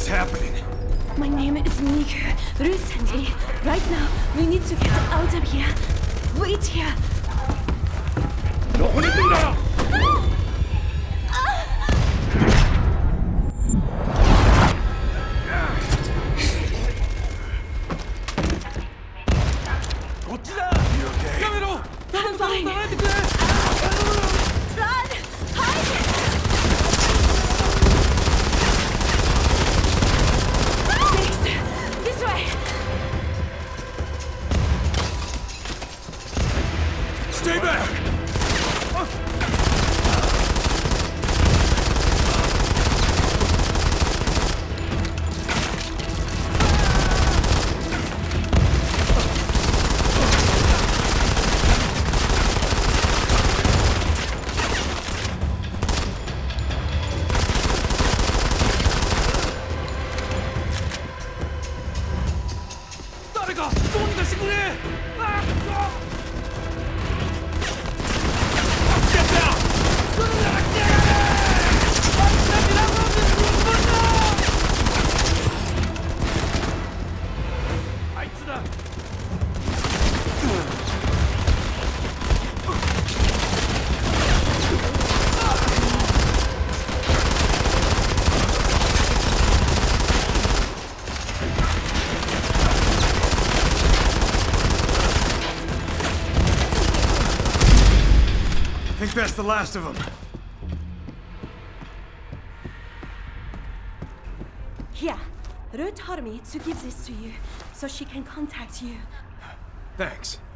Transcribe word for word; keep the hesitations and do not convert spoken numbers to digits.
What's happening? My name is Miku. Ruth sent me. Right now, we need to get out of here. Wait here. どこに行くんだよ! I'm fine. Run! Hide! This! This way! Stay back! I think that's the last of them. Here, Ruth told me to give this to you, so she can contact you. Thanks.